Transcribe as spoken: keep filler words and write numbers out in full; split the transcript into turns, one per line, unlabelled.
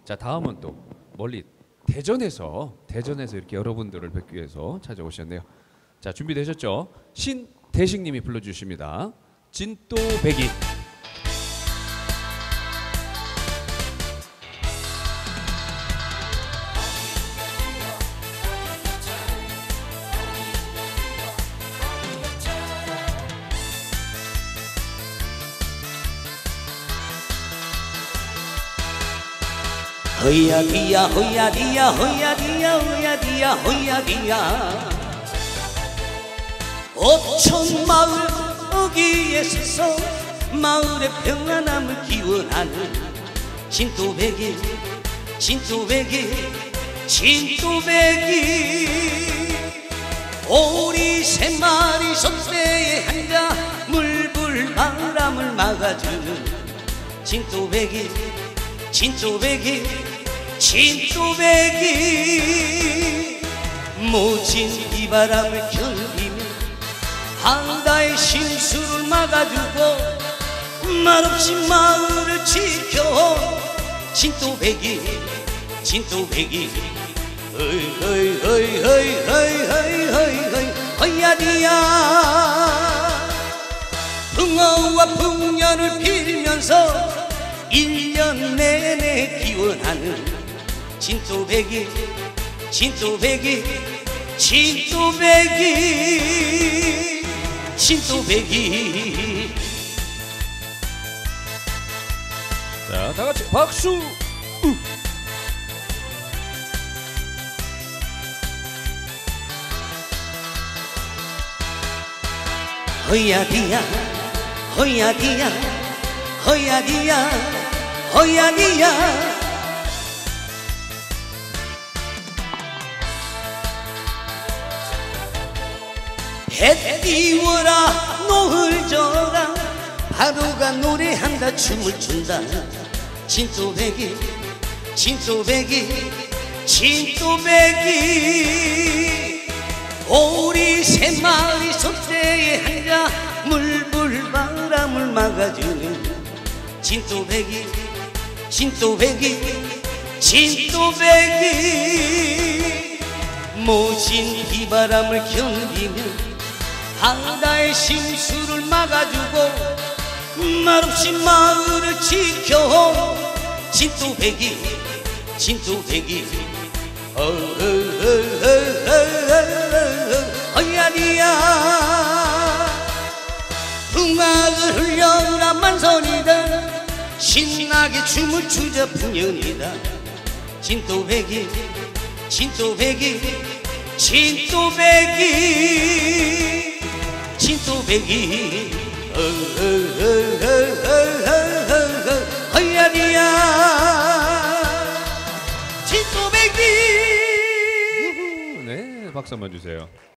자, 다음은 또 멀리 대전에서 대전에서 이렇게 여러분들을 뵙기 위해서 찾아오셨네요. 자, 준비되셨죠? 신대식님이 불러주십니다. 진또배기.
허야디야 허야디야 허야디야 허야디야 허야디야 오천 마을 어귀에 서서 마을의 평안함을 기원하는 진또배기 진또배기 진또배기 오리 세 마리 솥대에 앉아 물불 바람을 막아주는 진또배기 진또배기 진또배기 모진 비바람을 견디며 바다의 심수를 막아주고 말없이 마을을 지켜온 진또배기 진또배기 어이 어이 어이 어이 어이 어이 어이 허야디야 붕어와 풍년을 빌면서 일 년 내내 기원하는 진또배기 진또배기 진또배기 진또배기.
자, 다 같이 박수. 우.
허야디야 허야디야 허야디야 허야디야 해 띄워라 노을 져라 바로가 노래한다 춤을 춘다 진또배기 진또배기 진또배기 오리 세 마리 솥대에 앉아 물불 바람을 막아주는 진또배기 진또배기 진또배기 모진 비바람을 견디며 바다의 심수를 막아주고 말없이 마을을 지켜온 진또배기 진또배기 허야디야 음악을 흘려라 만선이다 신나게 춤을 추자 풍년이다 진또배기 진또배기 진또배기 진또배기 허야디야 진또배기.
네, 박수 한번 주세요.